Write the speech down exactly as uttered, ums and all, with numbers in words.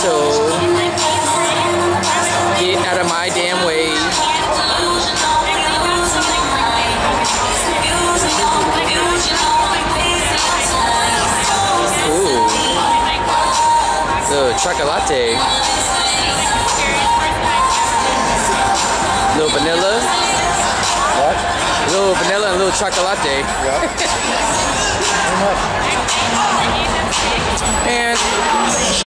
So, get out of my damn way. Ooh. The chocolate. Little vanilla. What? A little vanilla and a little chocolate. Yeah. And